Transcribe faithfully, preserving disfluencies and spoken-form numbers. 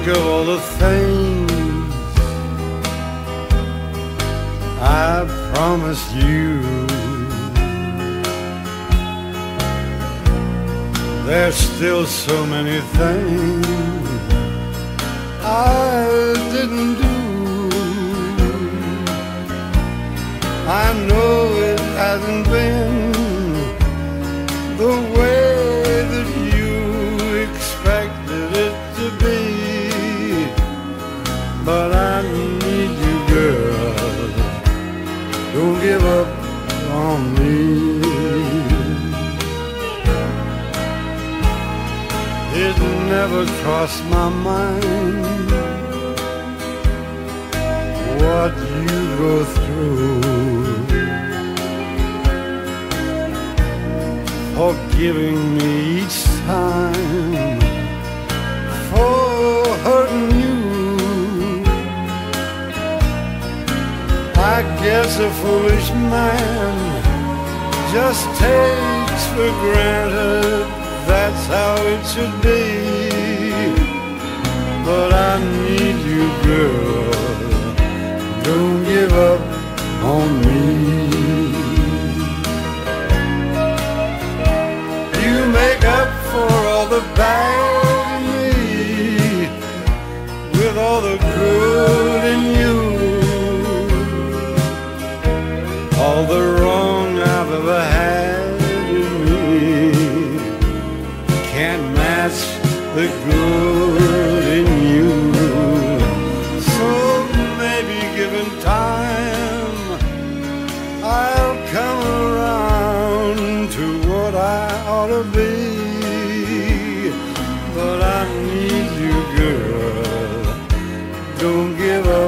think of all the things I promised you. There's still so many things I didn't do. I know it hasn't been the way that you expected it to be, but I need you, girl. Don't give up on me. It never crossed my mind what you go through, forgiving me each time for hurting you. I guess a foolish man just takes for granted that's how it should be, but I need you, girl. Don't give up on me. You make up for all the bad in me with all the good in you. All the wrong I've ever had in me can't match the good in you. So maybe given time, I'll come around to what I ought to be, but I need you, girl. Don't give up